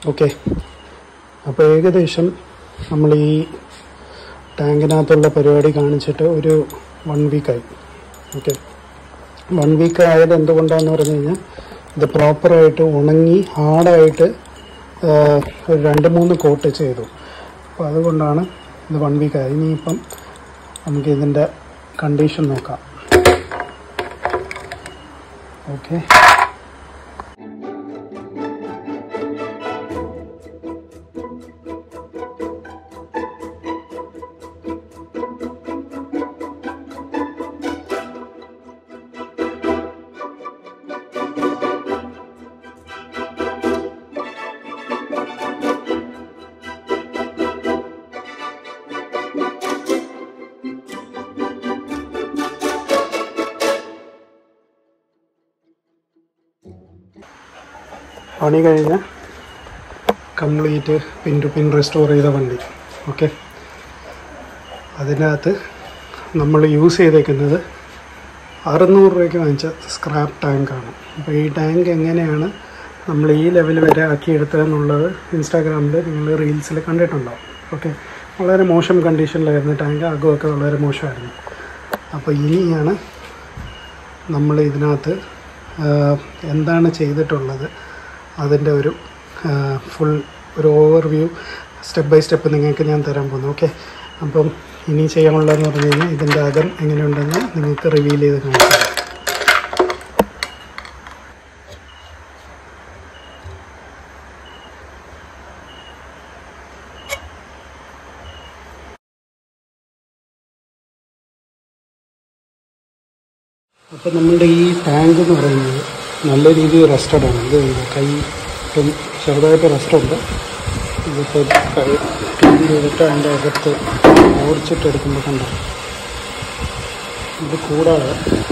Okay, അപ്പോൾ ഏകദേശം നമ്മൾ ഈ ടാങ്കിനകത്തുള്ള പരിപാടി കാണിച്ചിട്ട് ഒരു 1 വീക്കായി. ഓക്കെ, 1 വീക്ക് ആയത് എന്തുകൊണ്ടാണെന്ന് പറഞ്ഞു കഴിഞ്ഞാൽ ഇത് പ്രോപ്പറായിട്ട് ഉണങ്ങി ഹാർഡായിട്ട് ഒരു 2-3 കോട്ട് ചെയ്തു. അപ്പോൾ അതുകൊണ്ടാണ് ഇത് 1 വീക്കായി. ഇനിയിപ്പം നമുക്ക് ഇതിൻ്റെ കണ്ടീഷൻ നോക്കാം. ഓക്കെ, പണി കഴിഞ്ഞ് complete pin to pin restore ചെയ്ത വണ്ടി. ഓക്കെ, അതിനകത്ത് നമ്മൾ യൂസ് ചെയ്തേക്കുന്നത് 600 രൂപയ്ക്ക് വാങ്ങിച്ച സ്ക്രാപ്പ് ടാങ്കാണ്. അപ്പോൾ ഈ ടാങ്ക് എങ്ങനെയാണ് നമ്മൾ ഈ ലെവൽ വരെ ആക്കിയെടുത്തതെന്നുള്ളത് ഇൻസ്റ്റാഗ്രാമിൽ നിങ്ങൾ റീൽസിൽ കണ്ടിട്ടുണ്ടാവും. ഓക്കെ, വളരെ മോശം കണ്ടീഷനിലായിരുന്നു ടാങ്ക്, അകമൊക്കെ വളരെ മോശമായിരുന്നു. അപ്പോൾ ഇനിയാണ് നമ്മൾ ഇതിനകത്ത് എന്താണ് ചെയ്തിട്ടുള്ളത് അതിൻ്റെ ഒരു ഫുൾ ഒരു ഓവർവ്യൂ സ്റ്റെപ്പ് ബൈ സ്റ്റെപ്പ് നിങ്ങൾക്ക് ഞാൻ തരാൻ പോകുന്നു. ഓക്കെ, അപ്പം ഇനി ചെയ്യാനുള്ളതെന്ന് പറഞ്ഞു കഴിഞ്ഞാൽ ഇതിൻ്റെ അകം എങ്ങനെയുണ്ടെന്ന് നിങ്ങൾക്ക് റിവീൽ ചെയ്ത് കാണിച്ചു തരാം. അപ്പോൾ നമ്മളുടെ ഈ ടാങ്ക് എന്ന് പറയുന്നത് നല്ല രീതിയിൽ റസ്റ്റഡാണ്. ഇത് കൈ ഇപ്പം ചെറുതായിട്ട് റെസ്റ്റുണ്ട്. ഇതിപ്പോൾ കൈ ക്ലീൻ ചെയ്തിട്ട് അതിൻ്റെ അകത്ത് ഓടിച്ചിട്ടെടുക്കുമ്പോൾ കണ്ടോ. ഇത് കൂടാതെ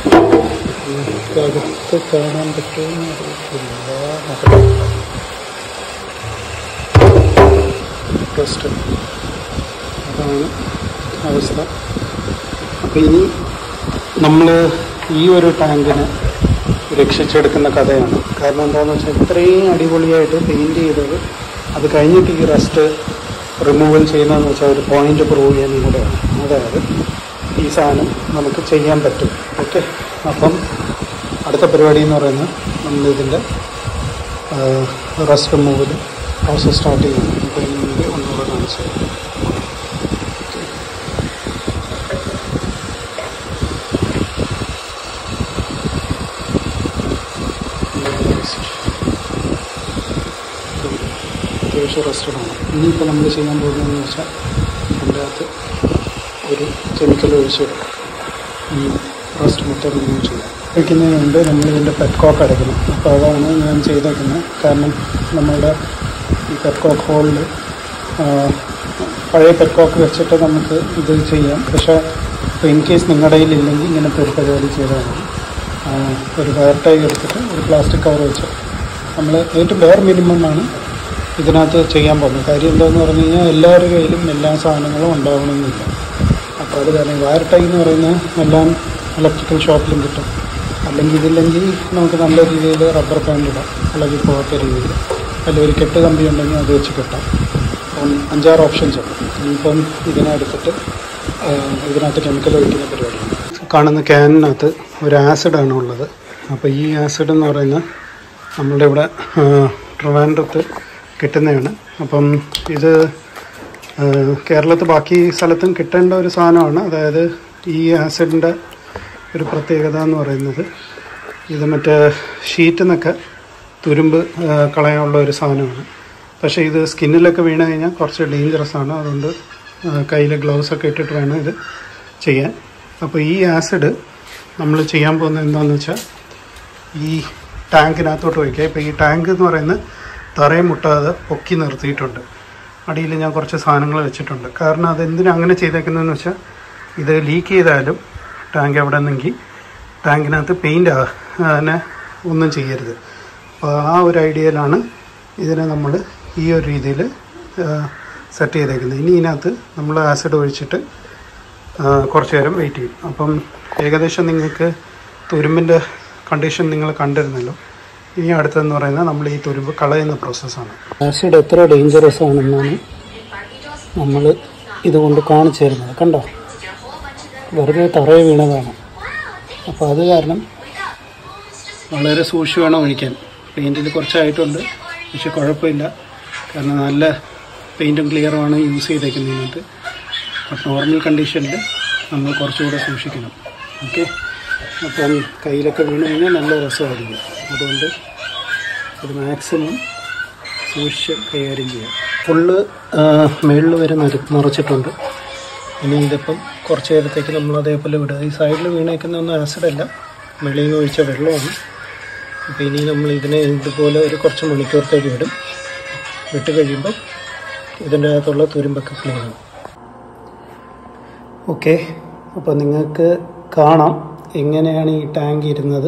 അകത്ത് കാണാൻ പറ്റുമെന്ന് അറിയത്തില്ല. റെസ്റ്റ്, അതാണ് അവസ്ഥ. അപ്പോൾ ഇനി നമ്മൾ ഈ ഒരു ടാങ്കിനെ രക്ഷിച്ചെടുക്കുന്ന കഥയാണ്. കാരണം എന്താണെന്ന് വെച്ചാൽ ഇത്രയും അടിപൊളിയായിട്ട് പെയിൻറ് ചെയ്തത് അത് കഴിഞ്ഞിട്ട് ഈ റസ്റ്റ് റിമൂവൽ ചെയ്യുന്നതെന്ന് വെച്ചാൽ ഒരു പോയിന്റ് പ്രൂവ് ചെയ്യാനും കൂടെയാണ്. അതായത് ഈ സാധനം നമുക്ക് ചെയ്യാൻ പറ്റും. ഓക്കെ, അപ്പം അടുത്ത പരിപാടി എന്ന് പറയുന്നത് നമ്മളിതിൻ്റെ റസ്റ്റ് റിമൂവൽ പ്രോസസ് സ്റ്റാർട്ട് ചെയ്യണം. അപ്പോൾ ഇതിന് വേണ്ടി ഒന്നുകൂടെ കാണിച്ചു. അത്യാവശ്യം റെസ്റ്റഡാണ്. ഇനിയിപ്പോൾ നമ്മൾ ചെയ്യാൻ പോകുന്നതെന്ന് വെച്ചാൽ അതിൻ്റെ അകത്ത് ഒരു കെമിക്കൽ ഒഴിച്ച് ഈ റസ്റ്റ് മൊത്തം റിമൂവ് ചെയ്യാം. വയ്ക്കുന്നതിന് മുമ്പ് നമ്മളിതിൻ്റെ പെറ്റ്കോക്ക് അടയ്ക്കണം. അപ്പോൾ അതാണ് ഞാൻ ചെയ്തേക്കുന്നത്. കാരണം നമ്മളുടെ ഈ പെറ്റ്കോക്ക് ഹോളിൽ പഴയ പെറ്റ്കോക്ക് വെച്ചിട്ട് നമുക്ക് ഇത് ചെയ്യാം. പക്ഷേ ഇപ്പോൾ ഇൻ കേസ് നിങ്ങളുടെ കയ്യിലില്ലെങ്കിൽ ഇങ്ങനത്തെ ഒരു പരിപാടി ചെയ്താൽ മതി. ഒരു വയർ ടൈ എടുത്തിട്ട് ഒരു പ്ലാസ്റ്റിക് കവർ വെച്ച് നമ്മൾ ഏറ്റവും ബെയർ മിനിമമാണ് ഇതിനകത്ത് ചെയ്യാൻ പോകുന്നത്. കാര്യം എന്താണെന്ന് പറഞ്ഞു കഴിഞ്ഞാൽ എല്ലാവരുടെ കയ്യിലും എല്ലാ സാധനങ്ങളും ഉണ്ടാവണമെന്നില്ല. അപ്പോൾ അത് കാരണം വയർ ടൈ എന്ന് പറയുന്നത് എല്ലാം ഇലക്ട്രിക്കൽ ഷോപ്പിലും കിട്ടും. അല്ലെങ്കിൽ ഇതില്ലെങ്കിൽ നമുക്ക് നല്ല രീതിയിൽ റബ്ബർ ബാൻഡ് ഇടാം, അല്ലെങ്കിൽ പോകാത്ത രീതിയിൽ. അല്ലെങ്കിൽ ഒരു കെട്ട് കമ്പി ഉണ്ടെങ്കിൽ അത് വെച്ച് കെട്ടാം. അപ്പം 5-6 ഓപ്ഷൻസ് ഉണ്ട്. ഇനിയിപ്പം ഇതിനെടുത്തിട്ട് ഇതിനകത്ത് കെമിക്കൽ ഒഴിക്കുന്ന പരിപാടിയാണ്. കാണുന്ന ക്യാനിനകത്ത് ഒരു ആസിഡാണ് ഉള്ളത്. അപ്പോൾ ഈ ആസിഡ് എന്ന് പറയുന്നത് നമ്മളുടെ ഇവിടെ ട്രിവാൻഡ്രത്ത് കിട്ടുന്നതാണ്. അപ്പം ഇത് കേരളത്തിൽ ബാക്കി സ്ഥലത്തും കിട്ടേണ്ട ഒരു സാധനമാണ്. അതായത് ഈ ആസിഡിൻ്റെ ഒരു പ്രത്യേകത എന്ന് പറയുന്നത് ഇത് മറ്റേ ഷീറ്റിൽ നിന്നൊക്കെ തുരുമ്പ് കളയാനുള്ള ഒരു സാധനമാണ്. പക്ഷേ ഇത് സ്കിന്നിലൊക്കെ വീണ് കഴിഞ്ഞാൽ കുറച്ച് ഡേഞ്ചറസ് ആണ്. അതുകൊണ്ട് കയ്യിൽ ഗ്ലൗസൊക്കെ ഇട്ടിട്ട് വേണം ഇത് ചെയ്യാൻ. അപ്പോൾ ഈ ആസിഡ് നമ്മൾ ചെയ്യാൻ പോകുന്നത് എന്താണെന്ന് വെച്ചാൽ ഈ ടാങ്കിനകത്തോട്ട് വയ്ക്കുക. ഇപ്പോൾ ഈ ടാങ്ക് എന്ന് പറയുന്നത് തറയെ മുട്ടാതെ പൊക്കി നിർത്തിയിട്ടുണ്ട്. അടിയിൽ ഞാൻ കുറച്ച് സാധനങ്ങൾ വെച്ചിട്ടുണ്ട്. കാരണം അതെന്തിനാണ് അങ്ങനെ ചെയ്തേക്കുന്നതെന്ന് വെച്ചാൽ ഇത് ലീക്ക് ചെയ്താലും ടാങ്ക് എവിടെ നിന്നെങ്കിൽ ടാങ്കിനകത്ത് പെയിൻ്റ് അങ്ങനെ ഒന്നും ചെയ്യരുത്. അപ്പോൾ ആ ഒരു ഐഡിയയിലാണ് ഇതിനെ നമ്മൾ ഈ ഒരു രീതിയിൽ സെറ്റ് ചെയ്തേക്കുന്നത്. ഇനി ഇതിനകത്ത് നമ്മൾ ആസിഡ് ഒഴിച്ചിട്ട് കുറച്ച് നേരം വെയിറ്റ് ചെയ്യും. അപ്പം ഏകദേശം നിങ്ങൾക്ക് തുരുമ്പിൻ്റെ കണ്ടീഷൻ നിങ്ങൾ കണ്ടിരുന്നല്ലോ. ഇനി അടുത്തെന്ന് പറയുന്നത് നമ്മൾ ഈ തുരുമ്പ് കളയുന്ന പ്രോസസ്സാണ്. ആസിഡ് എത്ര ഡേഞ്ചറസ് ആണെന്നാണ് നമ്മൾ ഇതുകൊണ്ട് കാണിച്ചു തരുന്നത്. കണ്ടോ, വെറുതെ തറയെ വീണതാണ്. അപ്പോൾ അത് കാരണം വളരെ സൂക്ഷിച്ച് വേണം ഒഴിക്കാൻ. പെയിൻറ്റിൽ കുറച്ചായിട്ടുണ്ട്, പക്ഷെ കുഴപ്പമില്ല, കാരണം നല്ല പെയിൻറ്റും ക്ലിയറുമാണ് യൂസ് ചെയ്തേക്കുന്നതിനകത്ത്. ബട്ട് നോർമൽ കണ്ടീഷനിൽ നമ്മൾ കുറച്ചുകൂടെ സൂക്ഷിക്കണം. ഓക്കെ, അപ്പം കയ്യിലൊക്കെ വീണ് കഴിഞ്ഞാൽ നല്ല രസമായിരിക്കും. അതുകൊണ്ട് ഇത് മാക്സിമം സൂക്ഷിച്ച് കൈകാര്യം ചെയ്യാം. ഫുള്ള് മുകളിൽ വരെ നിറച്ചിട്ടുണ്ട്. ഇനി ഇതിപ്പം കുറച്ച് നേരത്തേക്ക് നമ്മൾ അതേപോലെ വിടുക. ഈ സൈഡിൽ വീണേക്കുന്നൊന്നും ആസിഡല്ല, വെളിയിൽ നിന്ന് ഒഴിച്ച വെള്ളമാണ്. അപ്പോൾ ഇനി നമ്മൾ ഇതിനെ ഇതുപോലെ ഒരു കുറച്ച് മണിക്കൂറത്തേക്ക് വിടും. വിട്ട് കഴിയുമ്പോൾ ഇതിൻ്റെ അകത്തുള്ള തുരുമ്പൊക്കെ ക്ലീൻ ആവും. ഓക്കെ, അപ്പോൾ നിങ്ങൾക്ക് കാണാം എങ്ങനെയാണ് ഈ ടാങ്ക് ഇരുന്നത്.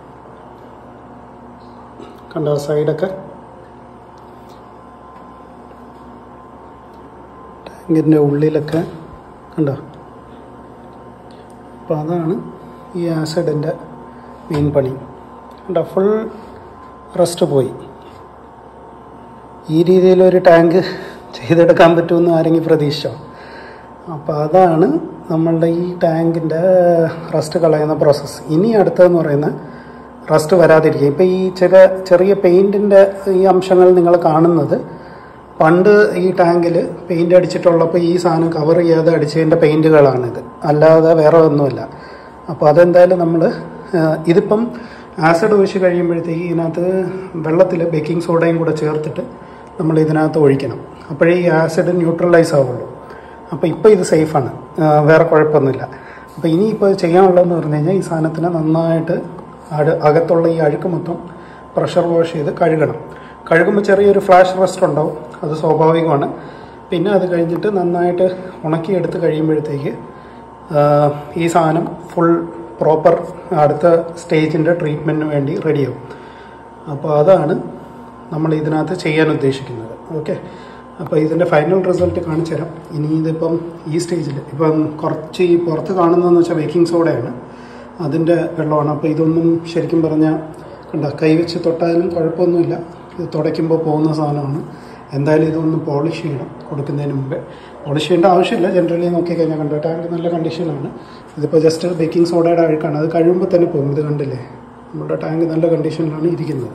കണ്ടോ സൈഡൊക്കെ? ടാങ്കിൻ്റെ ഉള്ളിലൊക്കെ കണ്ടോ? അപ്പോൾ അതാണ് ഈ ആസിഡിൻ്റെ മെയിൻ പണി. കണ്ടോ, ഫുൾ റസ്റ്റ് പോയി. ഈ രീതിയിലൊരു ടാങ്ക് ചെയ്തെടുക്കാൻ പറ്റുമെന്ന് ആരെങ്കിലും പ്രതീക്ഷിച്ചോ? അപ്പോൾ അതാണ് നമ്മളുടെ ഈ ടാങ്കിൻ്റെ റസ്റ്റ് കളയുന്ന പ്രോസസ്സ്. ഇനി അടുത്തതെന്ന് പറയുന്നത് റസ്റ്റ് വരാതിരിക്കുക. ഇപ്പോൾ ഈ ചെറിയ പെയിൻറ്റിൻ്റെ ഈ അംശങ്ങൾ നിങ്ങൾ കാണുന്നത് പണ്ട് ഈ ടാങ്കിൽ പെയിൻ്റ് അടിച്ചിട്ടുള്ളപ്പോൾ ഈ സാധനം കവർ ചെയ്യാതെ അടിച്ചതിൻ്റെ പെയിൻറ്റുകളാണിത്, അല്ലാതെ വേറെ ഒന്നുമില്ല. അപ്പോൾ അതെന്തായാലും നമ്മൾ ഇതിപ്പം ആസിഡ് ഒഴിച്ച് കഴിയുമ്പോഴത്തേക്ക് ഇതിനകത്ത് വെള്ളത്തിൽ ബേക്കിംഗ് സോഡയും കൂടെ ചേർത്തിട്ട് നമ്മൾ ഇതിനകത്ത് ഒഴിക്കണം. അപ്പോഴേ ഈ ആസിഡ് ന്യൂട്രലൈസ് ആവുള്ളൂ. അപ്പോൾ ഇപ്പോൾ ഇത് സേഫാണ്, വേറെ കുഴപ്പമൊന്നുമില്ല. അപ്പോൾ ഇനിയിപ്പോൾ ചെയ്യാനുള്ളതെന്ന് പറഞ്ഞു കഴിഞ്ഞാൽ ഈ സാധനത്തിന് നന്നായിട്ട് അകത്തുള്ള ഈ അഴുക്ക് മൊത്തം പ്രഷർ വാഷ് ചെയ്ത് കഴുകണം. കഴുകുമ്പോൾ ചെറിയൊരു ഫ്ലാഷ് റസ്റ്റ് ഉണ്ടാവും, അത് സ്വാഭാവികമാണ്. പിന്നെ അത് കഴിഞ്ഞിട്ട് നന്നായിട്ട് ഉണക്കിയെടുത്ത് കഴിയുമ്പോഴത്തേക്ക് ഈ സാധനം ഫുൾ പ്രോപ്പർ അടുത്ത സ്റ്റേജിൻ്റെ ട്രീറ്റ്മെൻറ്റിന് വേണ്ടി റെഡിയാവും. അപ്പോൾ അതാണ് നമ്മൾ ഇതിനകത്ത് ചെയ്യാൻ ഉദ്ദേശിക്കുന്നത്. ഓക്കെ, അപ്പോൾ ഇതിൻ്റെ ഫൈനൽ റിസൾട്ട് കാണിച്ചു തരാം. ഇനി ഇതിപ്പം ഈ സ്റ്റേജിൽ ഇപ്പം കുറച്ച് ഈ പുറത്ത് കാണുന്നതെന്ന് വെച്ചാൽ ബേക്കിംഗ് സോഡയാണ്, അതിൻ്റെ വെള്ളമാണ്. അപ്പോൾ ഇതൊന്നും ശരിക്കും പറഞ്ഞാൽ കണ്ട കൈവച്ച് തൊട്ടാലും കുഴപ്പമൊന്നുമില്ല, ഇത് തുടയ്ക്കുമ്പോൾ പോകുന്ന സാധനമാണ്. എന്തായാലും ഇതൊന്ന് പോളിഷ് ചെയ്യണം കൊടുക്കുന്നതിന് മുമ്പേ. പോളിഷ് ചെയ്യേണ്ട ആവശ്യമില്ല, ജനറലി നോക്കിക്കഴിഞ്ഞാൽ കണ്ടോ ടാങ്ക് നല്ല കണ്ടീഷനിലാണ്. ഇതിപ്പോൾ ജസ്റ്റ് ബേക്കിംഗ് സോഡയുടെ അഴുക്കാണ്, അത് കഴിയുമ്പോൾ തന്നെ പോകും. ഇത് കണ്ടില്ലേ, നമ്മുടെ ടാങ്ക് നല്ല കണ്ടീഷനിലാണ് ഇരിക്കുന്നത്.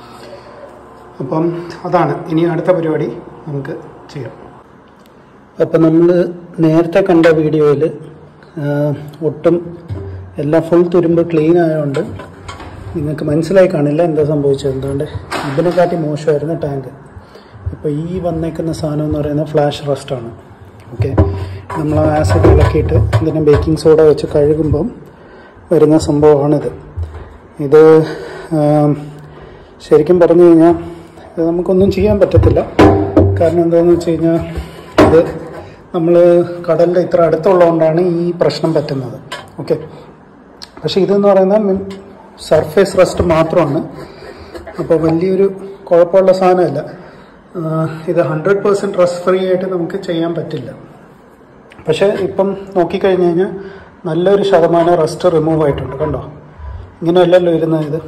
അപ്പം അതാണ് ഇനി അടുത്ത പരിപാടി നമുക്ക് ചെയ്യാം. അപ്പം നമ്മൾ നേരത്തെ കണ്ട വീഡിയോയിൽ ഒട്ടും എല്ലാം ഫുൾ തുരുമ്പ് ക്ലീൻ ആയതുകൊണ്ട് നിങ്ങൾക്ക് മനസ്സിലായി കാണില്ല എന്താ സംഭവിച്ചത്. എന്തുകൊണ്ട് ഇതിനെക്കാട്ടി മോശമായിരുന്നു ടാങ്ക്. ഇപ്പോൾ ഈ വന്നേക്കുന്ന സാധനം എന്ന് പറയുന്നത് ഫ്ലാഷ് റസ്റ്റാണ്. ഓക്കെ, നമ്മൾ ആസിഡ് ഇളക്കിയിട്ട് ഇതിനെ ബേക്കിംഗ് സോഡ വെച്ച് കഴുകുമ്പം വരുന്ന സംഭവമാണിത്. ഇത് ശരിക്കും പറഞ്ഞു കഴിഞ്ഞാൽ നമുക്കൊന്നും ചെയ്യാൻ പറ്റത്തില്ല. കാരണം എന്താണെന്ന് വെച്ച് കഴിഞ്ഞാൽ ഇത് നമ്മൾ കടലിൻ്റെ ഇത്ര അടുത്തുള്ളതുകൊണ്ടാണ് ഈ പ്രശ്നം പറ്റുന്നത്. ഓക്കെ, പക്ഷേ ഇതെന്ന് പറയുന്നത് സർഫേസ് റസ്റ്റ് മാത്രമാണ്. അപ്പോൾ വലിയൊരു കുഴപ്പമുള്ള സാധനമല്ല. ഇത് 100% റസ്റ്റ് ഫ്രീ ആയിട്ട് നമുക്ക് ചെയ്യാൻ പറ്റില്ല. പക്ഷേ ഇപ്പം നോക്കിക്കഴിഞ്ഞ് കഴിഞ്ഞാൽ നല്ലൊരു ശതമാനം റസ്റ്റ് റിമൂവ് ആയിട്ടുണ്ട്. കണ്ടോ, ഇങ്ങനെയല്ലല്ലോ ഇരുന്നത് ഇത്.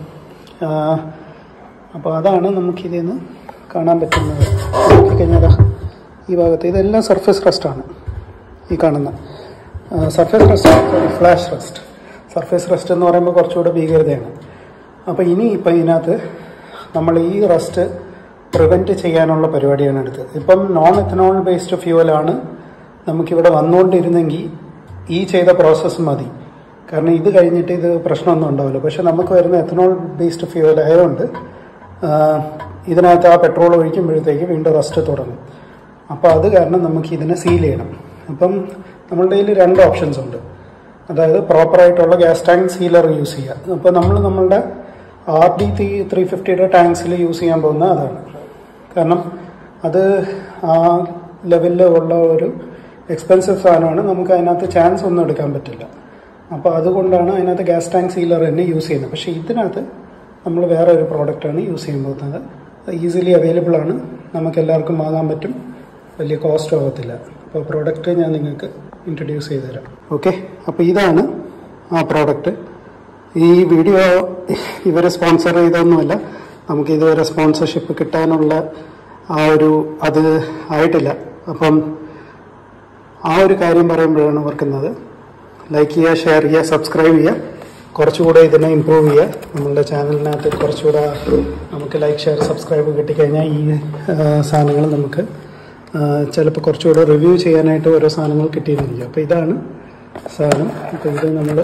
അപ്പോൾ അതാണ് നമുക്കിതിൽ നിന്ന് കാണാൻ പറ്റുന്നത്. നോക്കിക്കഴിഞ്ഞാൽ ഈ ഭാഗത്ത് ഇതെല്ലാം സർഫേസ് റസ്റ്റാണ് ഈ കാണുന്ന surface rust, flash rust. Surface rust എന്ന് പറയുമ്പോൾ കുറച്ചുകൂടെ ഭീകരതയാണ്. അപ്പോൾ ഇപ്പം ഇതിനകത്ത് നമ്മൾ ഈ റസ്റ്റ് പ്രിവെൻറ്റ് ചെയ്യാനുള്ള പരിപാടിയാണ് എടുത്തത്. ഇപ്പം നോൺ എത്തനോൾ ബേസ്ഡ് ഫ്യൂവലാണ് നമുക്കിവിടെ വന്നുകൊണ്ടിരുന്നെങ്കിൽ ഈ ചെയ്ത പ്രോസസ്സ് മതി. കാരണം ഇത് കഴിഞ്ഞിട്ട് ഇത് പ്രശ്നമൊന്നും ഉണ്ടാവില്ല. പക്ഷെ നമുക്ക് വരുന്ന എത്തനോൾ ബേസ്ഡ് ഫ്യൂവൽ ആയതുകൊണ്ട് ഇതിനകത്ത് ആ പെട്രോൾ ഒഴിക്കുമ്പോഴത്തേക്ക് വീണ്ടും റസ്റ്റ് തുടങ്ങും. അപ്പോൾ അത് കാരണം നമുക്ക് ഇതിനെ സീൽ ചെയ്യണം. അപ്പം നമ്മളുടെ കയ്യിൽ 2 ഓപ്ഷൻസ് ഉണ്ട്. അതായത് പ്രോപ്പറായിട്ടുള്ള ഗ്യാസ് ടാങ്ക് സീലർ യൂസ് ചെയ്യുക. അപ്പോൾ നമ്മളുടെ RD 350 ടാങ്ക്സിൽ യൂസ് ചെയ്യാൻ പോകുന്നത് അതാണ്. കാരണം അത് ആ ലെവലിൽ ഉള്ള ഒരു എക്സ്പെൻസീവ് സാധനമാണ്. നമുക്ക് അതിനകത്ത് ചാൻസ് ഒന്നും എടുക്കാൻ പറ്റില്ല. അപ്പോൾ അതുകൊണ്ടാണ് അതിനകത്ത് ഗ്യാസ് ടാങ്ക് സീലർ തന്നെ യൂസ് ചെയ്യുന്നത്. പക്ഷേ ഇതിനകത്ത് നമ്മൾ വേറെ ഒരു പ്രോഡക്റ്റാണ് യൂസ് ചെയ്യാൻ പോകുന്നത്. ഈസിലി അവൈലബിൾ ആണ്, നമുക്ക് എല്ലാവർക്കും വാങ്ങാൻ പറ്റും, വലിയ കോസ്റ്റ് ആകത്തില്ല. അപ്പോൾ പ്രോഡക്റ്റ് ഞാൻ നിങ്ങൾക്ക് ഇൻട്രൊഡ്യൂസ് ചെയ്ത് തരാം. ഓക്കെ, അപ്പോൾ ഇതാണ് ആ പ്രോഡക്റ്റ്. ഈ വീഡിയോ ഇവരെ സ്പോൺസർ ചെയ്തൊന്നുമല്ല, നമുക്ക് ഇതുവരെ സ്പോൺസർഷിപ്പ് കിട്ടാനുള്ള അത് ആയിട്ടില്ല. അപ്പം ആ ഒരു കാര്യം പറയുമ്പോഴാണ് ഓർക്കുന്നത്. ലൈക്ക് ചെയ്യുക, ഷെയർ ചെയ്യുക, സബ്സ്ക്രൈബ് ചെയ്യുക. കുറച്ചുകൂടെ ഇതിനെ ഇമ്പ്രൂവ് ചെയ്യുക. നമ്മളുടെ ചാനലിനകത്ത് കുറച്ചുകൂടെ നമുക്ക് ലൈക്ക്, ഷെയർ, സബ്സ്ക്രൈബ് കിട്ടിക്കഴിഞ്ഞാൽ ഈ സാധനങ്ങൾ നമുക്ക് ചിലപ്പോൾ കുറച്ചുകൂടെ റിവ്യൂ ചെയ്യാനായിട്ട് ഓരോ സാധനങ്ങൾ കിട്ടിയിരിക്കും. അപ്പോൾ ഇതാണ് സാധനം. അപ്പോൾ ഇത് നമ്മൾ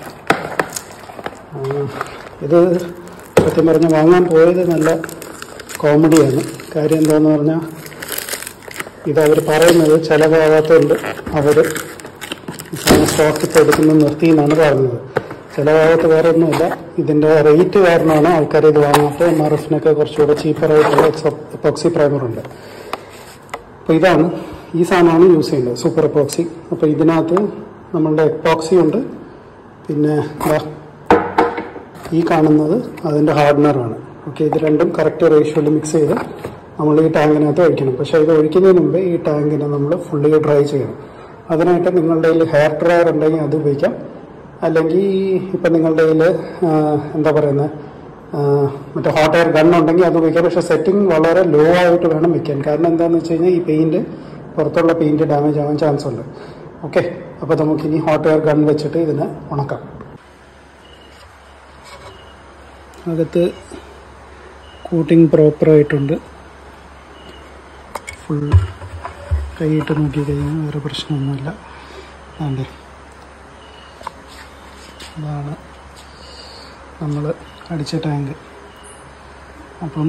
ഇത് സത്യം പറഞ്ഞാൽ വാങ്ങാൻ പോയത് നല്ല കോമഡിയാണ്. കാര്യം എന്താണെന്ന് പറഞ്ഞാൽ ഇതവർ പറയുന്നത് ചിലവാകാത്തതുകൊണ്ട് അവർ സ്റ്റോക്ക് ഇപ്പോൾ എടുക്കുന്നത് നിർത്തി എന്നാണ് പറഞ്ഞത്. ചിലവാകാത്ത വേറെ ഒന്നുമില്ല, ഇതിൻ്റെ റേറ്റ് കാരണമാണ് ആൾക്കാർ ഇത് വാങ്ങാത്തത്. MRFനൊക്കെ കുറച്ചുകൂടെ ചീപ്പറായിട്ടുള്ള എപ്പോക്സി പ്രൈമറുണ്ട്. അപ്പോൾ ഇതാണ്, ഈ സാധനമാണ് യൂസ് ചെയ്യേണ്ടത്, സൂപ്പർ എപ്പോക്സി. അപ്പോൾ ഇതിനകത്ത് നമ്മളുടെ എപ്പോക്സി ഉണ്ട്, പിന്നെ ഈ കാണുന്നത് അതിൻ്റെ ഹാർഡനറാണ്. ഓക്കെ, ഇത് രണ്ടും കറക്റ്റ് റേഷ്യോയിൽ മിക്സ് ചെയ്ത് നമ്മൾ ഈ ടാങ്കിനകത്ത് ഒഴിക്കണം. പക്ഷേ ഇത് ഒഴിക്കുന്നതിന് മുമ്പേ ഈ ടാങ്കിനെ നമ്മൾ ഫുള്ളി ഡ്രൈ ചെയ്യണം. അതിനായിട്ട് നിങ്ങളുടെ കയ്യിൽ ഹെയർ ഡ്രയർ ഉണ്ടെങ്കിൽ അത് ഉപയോഗിക്കാം. അല്ലെങ്കിൽ ഇപ്പം നിങ്ങളുടെ കയ്യിൽ എന്താ പറയുന്നത്, മറ്റേ ഹോട്ട് എയർ ഗൺ ഉണ്ടെങ്കിൽ അത് ഉപയോഗിക്കാം. പക്ഷേ സെറ്റിംഗ് വളരെ ലോ ആയിട്ട് വേണം വെക്കാൻ. കാരണം എന്താണെന്ന് വെച്ച് കഴിഞ്ഞാൽ ഈ പെയിൻറ്റ്, പുറത്തുള്ള പെയിൻറ്റ് ഡാമേജ് ആവാൻ ചാൻസ് ഉണ്ട്. ഓക്കെ, അപ്പോൾ നമുക്കിനി ഹോട്ട് എയർ ഗൺ വെച്ചിട്ട് ഇതിനെ ഉണക്കാം. അകത്ത് കോട്ടിങ് പ്രോപ്പറായിട്ടുണ്ട്. ഫുൾ കൈയിട്ട് നോക്കിക്കഴിഞ്ഞാൽ വേറെ പ്രശ്നമൊന്നുമില്ല. അതെ, ഇതാണ് നമ്മൾ അടിച്ച ടാങ്ക്. അപ്പം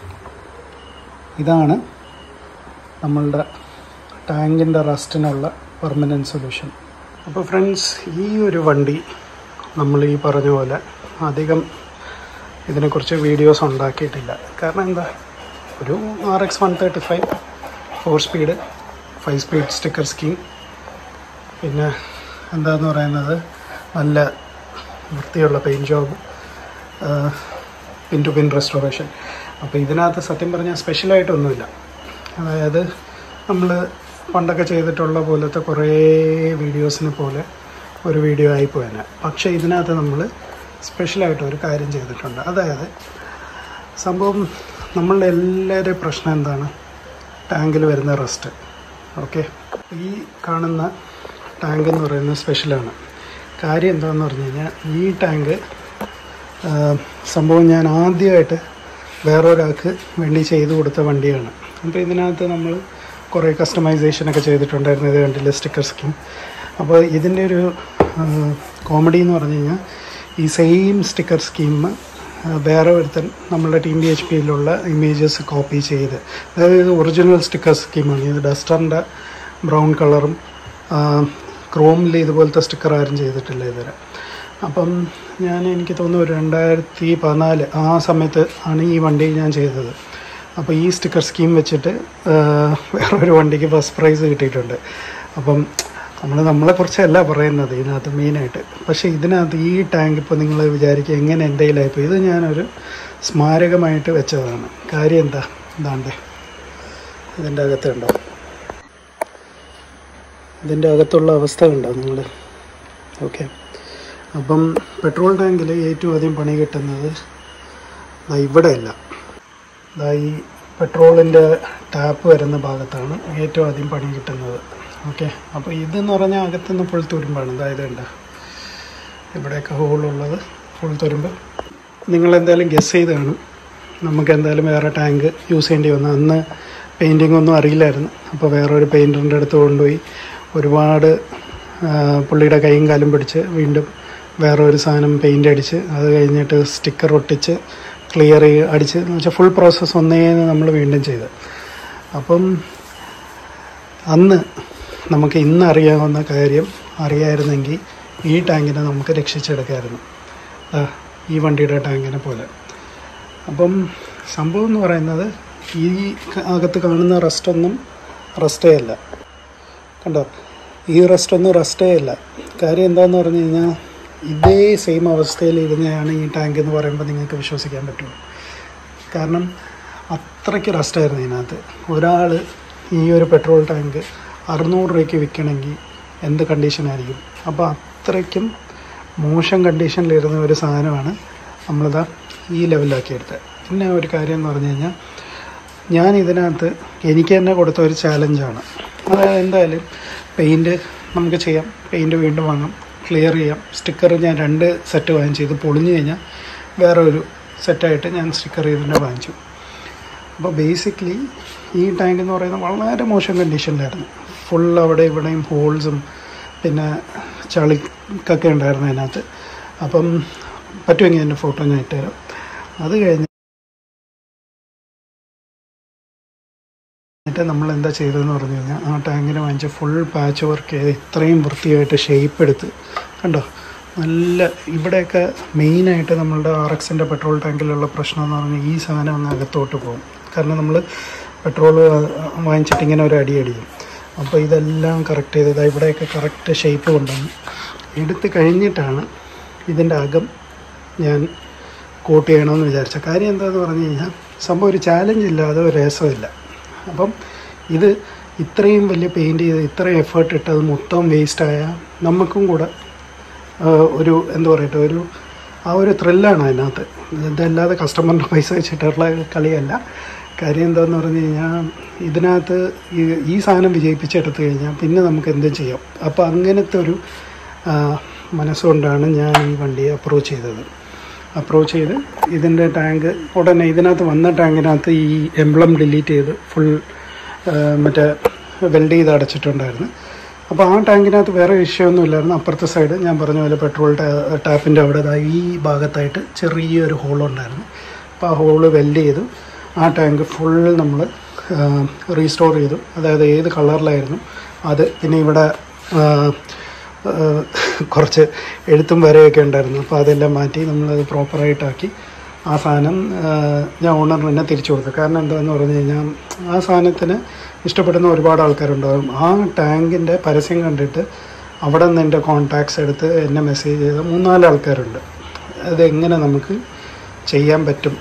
ഇതാണ് നമ്മളുടെ ടാങ്കിൻ്റെ റസ്റ്റിനുള്ള പെർമനൻറ്റ് സൊല്യൂഷൻ. അപ്പോൾ ഫ്രണ്ട്സ്, ഈ ഒരു വണ്ടി നമ്മൾ ഈ പറഞ്ഞ പോലെ അധികം ഇതിനെക്കുറിച്ച് വീഡിയോസ് ഉണ്ടാക്കിയിട്ടില്ല. കാരണം എന്താ, ഒരു RX 135 4 speed 5 speed sticker scheme, പിന്നെ എന്താന്ന് പറയുന്നത് നല്ല വൃത്തിയുള്ള paint job, pin to pin restoration. അപ്പോൾ ഇതിനകത്ത് സത്യം പറഞ്ഞാൽ സ്പെഷ്യലായിട്ടൊന്നുമില്ല. അതായത് നമ്മൾ പണ്ടൊക്കെ ചെയ്തിട്ടുള്ള പോലത്തെ കുറേ വീഡിയോസിനെ പോലെ ഒരു വീഡിയോ ആയിപ്പോയെന്നെ. പക്ഷേ ഇതിനകത്ത് നമ്മൾ സ്പെഷ്യലായിട്ട് ഒരു കാര്യം ചെയ്തിട്ടുണ്ട്. അതായത് സംഭവം നമ്മളുടെ എല്ലാവരുടെയും പ്രശ്നം എന്താണ്, ടാങ്കിൽ വരുന്ന റസ്റ്റ്. ഓക്കെ, ഈ കാണുന്ന ടാങ്ക് എന്ന് പറയുന്നത് സ്പെഷ്യലാണ്. കാര്യം എന്താണെന്ന് പറഞ്ഞു കഴിഞ്ഞാൽ, ഈ ടാങ്ക് സംഭവം ഞാൻ ആദ്യമായിട്ട് വേറൊരാൾക്ക് വേണ്ടി ചെയ്തു കൊടുത്ത വണ്ടിയാണ്. അപ്പോൾ ഇതിനകത്ത് നമ്മൾ കുറേ കസ്റ്റമൈസേഷനൊക്കെ ചെയ്തിട്ടുണ്ടായിരുന്നു. ഇത് കണ്ടില്ല, സ്റ്റിക്കർ സ്കീം. അപ്പോൾ ഇതിൻ്റെ ഒരു കോമഡി എന്ന് പറഞ്ഞു കഴിഞ്ഞാൽ, ഈ സെയിം സ്റ്റിക്കർ സ്കീം വേറെ ഒരുത്തൻ നമ്മളുടെ ടീം PHPയിലുള്ള ഇമേജസ് കോപ്പി ചെയ്ത്, അതായത് ഒറിജിനൽ സ്റ്റിക്കർ സ്കീമാണ് ഇത്. ഡസ്റ്ററിൻ്റെ ബ്രൗൺ കളറും ക്രോമിൽ ഇതുപോലത്തെ സ്റ്റിക്കർ ആരും ചെയ്തിട്ടില്ല ഇതുവരെ. അപ്പം എനിക്ക് തോന്നുന്നു 2014 ആ സമയത്ത് ആണ് ഈ വണ്ടി ഞാൻ ചെയ്തത്. അപ്പോൾ ഈ സ്റ്റിക്കർ സ്കീം വെച്ചിട്ട് വേറൊരു വണ്ടിക്ക് ഫസ്റ്റ് പ്രൈസ് കിട്ടിയിട്ടുണ്ട്. അപ്പം നമ്മളെക്കുറിച്ചല്ല പറയുന്നത് ഇതിനകത്ത് മെയിനായിട്ട്. പക്ഷേ ഇതിനകത്ത് ഈ ടാങ്ക് ഇപ്പോൾ നിങ്ങൾ വിചാരിക്കുക എങ്ങനെ എൻ്റെ കയ്യിലായിപ്പോൾ, ഇത് ഞാനൊരു സ്മാരകമായിട്ട് വെച്ചതാണ്. കാര്യം എന്താ, ഇതാണ്ട് ഇതിൻ്റെ അകത്തുണ്ടോ, ഇതിൻ്റെ അകത്തുള്ള അവസ്ഥ ഉണ്ടോ നിങ്ങൾ? ഓക്കെ, അപ്പം പെട്രോൾ ടാങ്കിൽ ഏറ്റവും അധികം പണി കിട്ടുന്നത് ഇവിടെയല്ല, ഈ പെട്രോളിൻ്റെ ടാപ്പ് വരുന്ന ഭാഗത്താണ് ഏറ്റവും അധികം പണി കിട്ടുന്നത്. ഓക്കെ, അപ്പോൾ ഇതെന്ന് പറഞ്ഞാൽ അകത്തുനിന്ന് ഫുൾ തുരുമ്പാണ്. അതായത് ഉണ്ട് ഇവിടെയൊക്കെ ഹോളുള്ളത് ഫുൾ തുരുമ്പ്. നിങ്ങളെന്തായാലും ഗസ് ചെയ്ത് കാണും. നമുക്ക് എന്തായാലും വേറെ ടാങ്ക് യൂസ് ചെയ്യേണ്ടി വന്നു. അന്ന് പെയിൻറ്റിംഗ് ഒന്നും അറിയില്ലായിരുന്നു. അപ്പോൾ വേറൊരു പെയിൻറ്ററിൻ്റെ അടുത്ത് കൊണ്ടുപോയി ഒരുപാട് പുള്ളിയുടെ കൈയും കാലും പിടിച്ച് വീണ്ടും വേറൊരു സാധനം പെയിൻ്റ് അടിച്ച്, അത് കഴിഞ്ഞിട്ട് സ്റ്റിക്കർ ഒട്ടിച്ച് ക്ലിയർ അടിച്ച്, എന്ന് വെച്ചാൽ ഫുൾ പ്രോസസ്സ് ഒന്നേന്ന് നമ്മൾ വീണ്ടും ചെയ്ത്. അപ്പം അന്ന് നമുക്ക് ഇന്ന് അറിയാവുന്ന കാര്യം അറിയായിരുന്നെങ്കിൽ ഈ ടാങ്കിനെ നമുക്ക് രക്ഷിച്ചെടുക്കാമായിരുന്നു, ഈ വണ്ടിയുടെ ടാങ്കിനെ പോലെ. അപ്പം സംഭവം എന്ന് പറയുന്നത്, ഈ അകത്ത് കാണുന്ന റസ്റ്റൊന്നും റസ്റ്റേ അല്ല. കണ്ടോ, ഈ റസ്റ്റൊന്നും റസ്റ്റേ അല്ല. കാര്യം എന്താണെന്ന് പറഞ്ഞു കഴിഞ്ഞാൽ, ഇതേ സെയിം അവസ്ഥയിൽ ഇരുന്നതാണ് ഈ ടാങ്ക് എന്ന് പറയുമ്പോൾ നിങ്ങൾക്ക് വിശ്വസിക്കാൻ പറ്റുമോ? കാരണം അത്രയ്ക്ക് റസ്റ്റായിരുന്നു ഇതിനകത്ത്. ഒരാൾ ഈ ഒരു പെട്രോൾ ടാങ്ക് 600 രൂപയ്ക്ക് വിൽക്കണമെങ്കിൽ എന്ത് കണ്ടീഷനായിരിക്കും? അപ്പോൾ അത്രയ്ക്കും മോശം കണ്ടീഷനിലിരുന്ന ഒരു സാധനമാണ് നമ്മളിതാ ഈ ലെവലിലാക്കിയെടുത്തത്. പിന്നെ ഒരു കാര്യം എന്ന് പറഞ്ഞു കഴിഞ്ഞാൽ ഞാൻ ഇതിനകത്ത് എനിക്ക് തന്നെ കൊടുത്ത ഒരു ചാലഞ്ചാണ്. അതായത് എന്തായാലും പെയിൻറ്റ് നമുക്ക് ചെയ്യാം, പെയിൻറ്റ് വീണ്ടും വാങ്ങാം, ക്ലിയർ ചെയ്യാം. സ്റ്റിക്കർ ഞാൻ 2 സെറ്റ് വാങ്ങിച്ചു. ഇത് പൊളിഞ്ഞു കഴിഞ്ഞാൽ വേറെ ഒരു സെറ്റായിട്ട് ഞാൻ സ്റ്റിക്കർ ചെയ്തിട്ട് വാങ്ങിച്ചു. അപ്പോൾ ബേസിക്കലി ഈ ടാങ്ക് എന്ന് പറയുന്നത് വളരെ മോശം കണ്ടീഷനിലായിരുന്നു. ഫുൾ അവിടെ ഇവിടെയും ഹോൾസും പിന്നെ ചളിക്കൊക്കെ ഉണ്ടായിരുന്നു അതിനകത്ത്. അപ്പം പറ്റുമെങ്കിൽ എൻ്റെ ഫോട്ടോ ഞാൻ ഇട്ടുതരാം. അത് കഴിഞ്ഞിട്ട് നമ്മൾ എന്താ ചെയ്തതെന്ന് പറഞ്ഞു കഴിഞ്ഞാൽ ആ ടാങ്കിന് വാങ്ങിച്ച് ഫുൾ പാച്ച് വർക്ക് ചെയ്ത് ഇത്രയും വൃത്തിയായിട്ട് ഷേപ്പ് എടുത്ത് കണ്ടോ. നല്ല ഇവിടെയൊക്കെ മെയിനായിട്ട് നമ്മളുടെ RXൻ്റെ പെട്രോൾ ടാങ്കിലുള്ള പ്രശ്നം എന്ന് പറഞ്ഞാൽ ഈ സാധനം ഒന്ന് അകത്തോട്ട് പോകും. കാരണം നമ്മൾ പെട്രോൾ വാങ്ങിച്ചിട്ട് ഇങ്ങനെ ഒരു അടിയും. അപ്പോൾ ഇതെല്ലാം കറക്റ്റ് ചെയ്തത് ഇവിടെയൊക്കെ കറക്റ്റ് ഷേപ്പ് കൊണ്ടുവന്ന് എടുത്ത് കഴിഞ്ഞിട്ടാണ് ഇതിൻ്റെ അകം ഞാൻ കോട്ട് ചെയ്യണമെന്ന് വിചാരിച്ച. കാര്യം എന്താണെന്ന് പറഞ്ഞു കഴിഞ്ഞാൽ സംഭവം ഒരു ചാലഞ്ച് ഇല്ലാതെ ഒരു രസമില്ല. അപ്പം ഇത് ഇത്രയും വലിയ പെയിൻറ്റ് ചെയ്ത് ഇത്രയും എഫേർട്ട് ഇട്ടത് മൊത്തം വേസ്റ്റായ നമുക്കും കൂടെ ഒരു എന്താ പറയട്ടെ ഒരു ത്രില്ലാണ് അതിനകത്ത്. ഇതല്ലാതെ കസ്റ്റമറിൻ്റെ പൈസ വെച്ചിട്ടുള്ള കളിയല്ല. കാര്യം എന്താണെന്ന് പറഞ്ഞു കഴിഞ്ഞാൽ ഇതിനകത്ത് ഈ സാധനം വിജയിപ്പിച്ചെടുത്തു കഴിഞ്ഞാൽ പിന്നെ നമുക്ക് എന്തും ചെയ്യാം. അപ്പോൾ അങ്ങനത്തെ ഒരു മനസ്സുകൊണ്ടാണ് ഞാൻ ഈ വണ്ടിയെ അപ്രോച്ച് ചെയ്ത് ഇതിൻ്റെ ടാങ്ക് ഉടനെ ഇതിനകത്ത് വന്ന ടാങ്കിനകത്ത് ഈ എംബ്ലം ഡിലീറ്റ് ചെയ്ത് ഫുൾ മറ്റേ വെൽഡ് ചെയ്ത് അടച്ചിട്ടുണ്ടായിരുന്നു. അപ്പോൾ ആ ടാങ്കിനകത്ത് വേറെ വിഷയമൊന്നുമില്ലായിരുന്നു. അപ്പുറത്തെ സൈഡ് ഞാൻ പറഞ്ഞ പോലെ പെട്രോൾ ടാപ്പിൻ്റെ അവിടെ ഈ ഭാഗത്തായിട്ട് ചെറിയൊരു ഹോളുണ്ടായിരുന്നു. അപ്പോൾ ആ ഹോള് വെൽഡ് ചെയ്തു ആ ടാങ്ക് ഫുൾ നമ്മൾ റീസ്റ്റോർ ചെയ്തു. അതായത് ഏത് കളറിലായിരുന്നു അത്. പിന്നെ ഇവിടെ കുറച്ച് എഴുത്തും വരെയൊക്കെ ഉണ്ടായിരുന്നു. അപ്പോൾ അതെല്ലാം മാറ്റി നമ്മളത് പ്രോപ്പറായിട്ടാക്കി ആ സാധനം ഞാൻ ഓണറിന് തന്നെ തിരിച്ചു കൊടുത്തു. കാരണം എന്താണെന്ന് പറഞ്ഞു കഴിഞ്ഞാൽ ആ സാധനത്തിന് ഇഷ്ടപ്പെടുന്ന ഒരുപാട് ആൾക്കാരുണ്ടാകും. ആ ടാങ്കിൻ്റെ പരസ്യം കണ്ടിട്ട് അവിടെ നിന്ന് എൻ്റെ കോൺടാക്ട്സ് എടുത്ത് എന്നെ മെസ്സേജ് ചെയ്ത 3-4 ആൾക്കാരുണ്ട്. അതെങ്ങനെ നമുക്ക് ചെയ്യാൻ പറ്റും,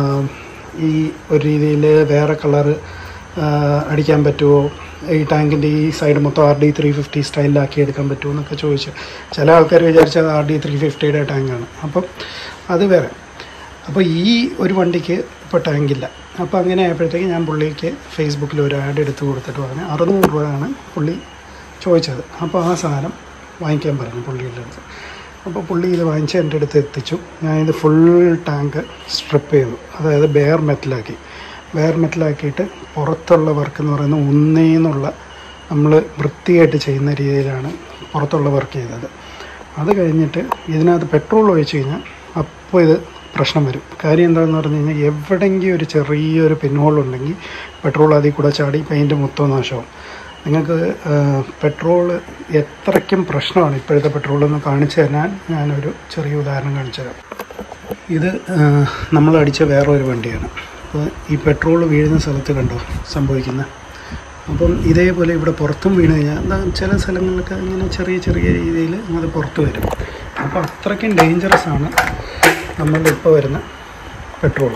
ഈ ഒരു രീതിയിൽ വേറെ കളറ് അടിക്കാൻ പറ്റുമോ, ഈ ടാങ്കിൻ്റെ ഈ സൈഡ് മൊത്തം RD350 സ്റ്റൈലിലാക്കി എടുക്കാൻ പറ്റുമോ എന്നൊക്കെ ചോദിച്ചു. ചില ആൾക്കാർ വിചാരിച്ചത് RD350യുടെ ടാങ്കാണ്. അപ്പം അത് വേറെ. അപ്പോൾ ഈ ഒരു വണ്ടിക്ക് ഇപ്പോൾ ടാങ്കില്ല. അപ്പോൾ അങ്ങനെ ആയപ്പോഴത്തേക്ക് ഞാൻ പുള്ളിക്ക് ഫേസ്ബുക്കിൽ ഒരു ആഡ് എടുത്ത് കൊടുത്തിട്ട് പറഞ്ഞു 600 രൂപയാണ് പുള്ളി ചോദിച്ചത്. അപ്പോൾ ആ സാധനം വാങ്ങിക്കാൻ പറഞ്ഞു പുള്ളിയുടെ അടുത്ത്. അപ്പോൾ പുള്ളി ഇത് വാങ്ങിച്ച് എൻ്റെ അടുത്ത് എത്തിച്ചു. ഞാനിത് ഫുൾ ടാങ്ക് സ്ട്രിപ്പ് ചെയ്തു. അതായത് ബെയർ മെറ്റലാക്കിയിട്ട് പുറത്തുള്ള വർക്ക് എന്ന് പറയുന്നത് ഒന്നേന്നുള്ള നമ്മൾ വൃത്തിയായിട്ട് ചെയ്യുന്ന രീതിയിലാണ് പുറത്തുള്ള വർക്ക് ചെയ്തത്. അത് കഴിഞ്ഞിട്ട് ഇതിനകത്ത് പെട്രോൾ ഒഴിച്ച് കഴിഞ്ഞാൽ അപ്പോൾ ഇത് പ്രശ്നം വരും. കാര്യം എന്താണെന്ന് പറഞ്ഞു കഴിഞ്ഞാൽ എവിടെയെങ്കിലും ഒരു ചെറിയൊരു പിൻഹോളുണ്ടെങ്കിൽ പെട്രോൾ അതിൽ കൂടെ ചാടി പെയിൻറ്റ് മൊത്തം നാശമാവും. നിങ്ങൾക്ക് പെട്രോൾ എത്രയ്ക്കും പ്രശ്നമാണ് ഇപ്പോഴത്തെ പെട്രോളെന്ന് കാണിച്ചു തരാൻ ഞാനൊരു ചെറിയ ഉദാഹരണം കാണിച്ചു തരാം. ഇത് നമ്മൾ അടിച്ച വേറൊരു വണ്ടിയാണ്. അപ്പോൾ ഈ പെട്രോൾ വീഴുന്ന സ്ഥലത്ത് കണ്ടോ സംഭവിക്കുന്നത്. അപ്പം ഇതേപോലെ ഇവിടെ പുറത്തും വീണ് കഴിഞ്ഞാൽ ചില സ്ഥലങ്ങളിലൊക്കെ ഇങ്ങനെ ചെറിയ രീതിയിൽ അത് പുറത്ത് വരും. അപ്പോൾ അത്രയ്ക്കും ഡേഞ്ചറസ് ആണ് നമ്മളുടെ ഇപ്പോൾ വരുന്ന പെട്രോൾ.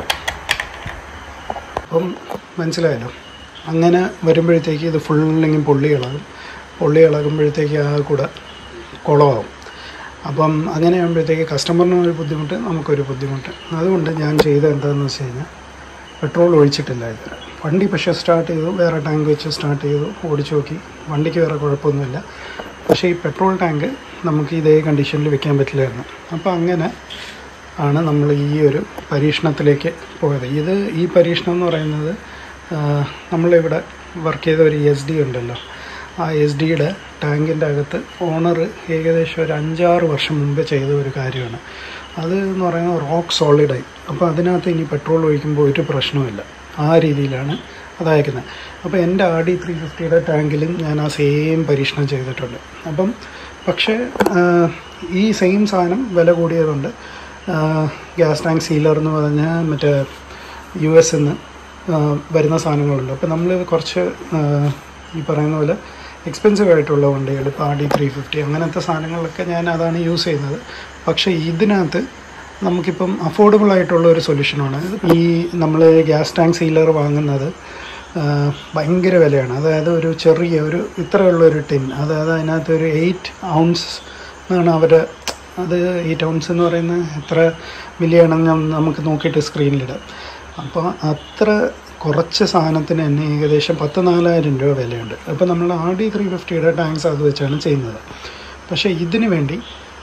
അപ്പം മനസ്സിലായല്ലോ. അങ്ങനെ വരുമ്പോഴത്തേക്ക് ഇത് ഫുള്ളിങ്ങനെ പൊള്ളി ഇളകുമ്പോഴത്തേക്ക് ആ കൂടെ കുളമാവും. അപ്പം അങ്ങനെ ആകുമ്പോഴത്തേക്ക് കസ്റ്റമറിനും ഒരു ബുദ്ധിമുട്ട്, നമുക്കൊരു ബുദ്ധിമുട്ട്. അതുകൊണ്ട് ഞാൻ ചെയ്തത് എന്താണെന്ന് വെച്ച് കഴിഞ്ഞാൽ പെട്രോൾ ഒഴിച്ചിട്ടില്ല ഇതുവരെ. വണ്ടി പക്ഷേ സ്റ്റാർട്ട് ചെയ്തു, വേറെ ടാങ്ക് വെച്ച് സ്റ്റാർട്ട് ചെയ്തു, ഓടിച്ചു നോക്കി. വണ്ടിക്ക് വേറെ കുഴപ്പമൊന്നുമില്ല. പക്ഷേ ഈ പെട്രോൾ ടാങ്ക് നമുക്ക് ഇതേ കണ്ടീഷനിൽ വെക്കാൻ പറ്റില്ലായിരുന്നു. അപ്പോൾ അങ്ങനെ ആണ് നമ്മൾ ഈ ഒരു പരീക്ഷണത്തിലേക്ക് പോയത്. ഈ പരീക്ഷണം എന്ന് പറയുന്നത് നമ്മളിവിടെ വർക്ക് ചെയ്ത ഒരു SD ഉണ്ടല്ലോ, ആ SDയുടെ ടാങ്കിൻ്റെ അകത്ത് ഓണർ ഏകദേശം ഒരു 5-6 വർഷം മുമ്പ് ചെയ്ത ഒരു കാര്യമാണ്. അത് എന്ന് പറയുന്നത് റോക്ക് സോളിഡായി. അപ്പോൾ അതിനകത്ത് ഇനി പെട്രോൾ ഒഴിക്കുമ്പോൾ ഒരു പ്രശ്നവുമില്ല. ആ രീതിയിലാണ് അത് അയക്കുന്നത്. അപ്പോൾ എൻ്റെ RD350യുടെ ടാങ്കിലും ഞാൻ ആ സെയിം പരീക്ഷണം ചെയ്തിട്ടുണ്ട്. അപ്പം പക്ഷേ ഈ സെയിം സാധനം വില കൂടിയതുകൊണ്ട് ഗ്യാസ് ടാങ്ക് സീലർ എന്ന് പറഞ്ഞാൽ മറ്റേ US നിന്ന് വരുന്ന സാധനങ്ങളുണ്ട്. അപ്പോൾ നമ്മൾ കുറച്ച് ഈ പറയുന്ന പോലെ എക്സ്പെൻസീവ് ആയിട്ടുള്ള വണ്ടികൾ, ഇപ്പോൾ RD350 അങ്ങനത്തെ സാധനങ്ങളൊക്കെ ഞാൻ അതാണ് യൂസ് ചെയ്യുന്നത്. പക്ഷേ ഇതിനകത്ത് നമുക്കിപ്പം അഫോർഡബിൾ ആയിട്ടുള്ള ഒരു സൊല്യൂഷനാണ്. ഈ നമ്മൾ ഗ്യാസ് ടാങ്ക് സീലർ വാങ്ങുന്നത് ഭയങ്കര വിലയാണ്. അതായത് ഒരു ചെറിയ ഇത്രയുള്ളൊരു ടിൻ, അതായത് അതിനകത്ത് ഒരു 8 ഔൺസ് എന്നാണ് അവരുടെ, അത് 8 ഔൺസ് എന്ന് പറയുന്നത് എത്ര മില്ലിയാണെന്ന് നമുക്ക് നോക്കിയിട്ട് സ്ക്രീനിലിടാം. അപ്പോൾ അത്ര കുറച്ച് സാധനത്തിന് തന്നെ ഏകദേശം 14,000 രൂപ വിലയുണ്ട്. അപ്പോൾ നമ്മൾ RD350യുടെ ടാങ്ക്സ് അത് വെച്ചാണ് ചെയ്യുന്നത്. പക്ഷേ ഇതിന് വേണ്ടി